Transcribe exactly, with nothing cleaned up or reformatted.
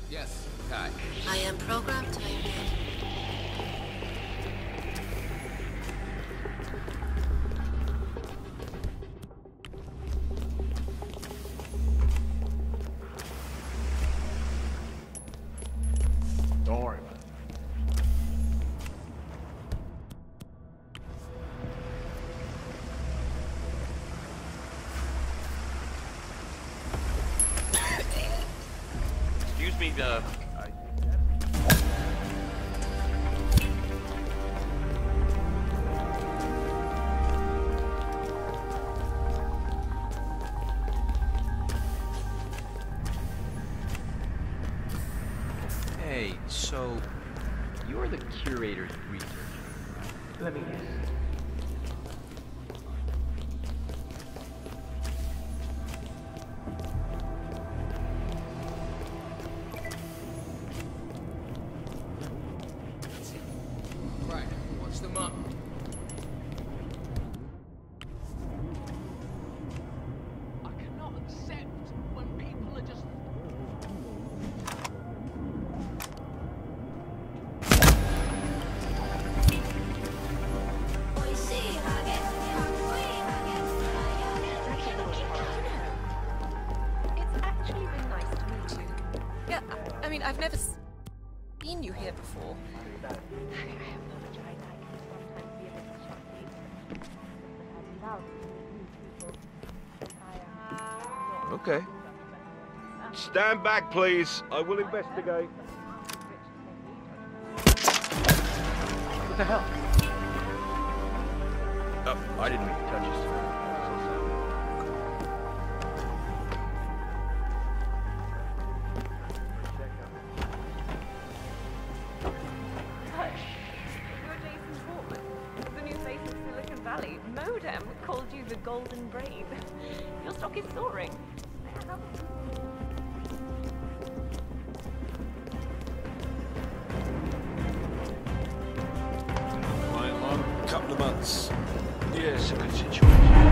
Yes, Kai. I am programmed to make it. Don't worry about it. Excuse me, uh... I... Hey, so you're the curator's researcher, right? Let me guess. Right. Watch them up. I cannot accept when people are just. It's actually been nice to meet you. Yeah, I, I mean, I've never s- seen you here before. I apologize. I can sometimes be a bit shocky. Okay. Stand back, please. I will investigate. What the hell? Oh, I didn't mean to touch you, sir. You're Jason Portman, the new face of Silicon Valley. Modem called you the Golden Brain. Your stock is soaring. Quite long couple of months. Yeah, it's a good situation.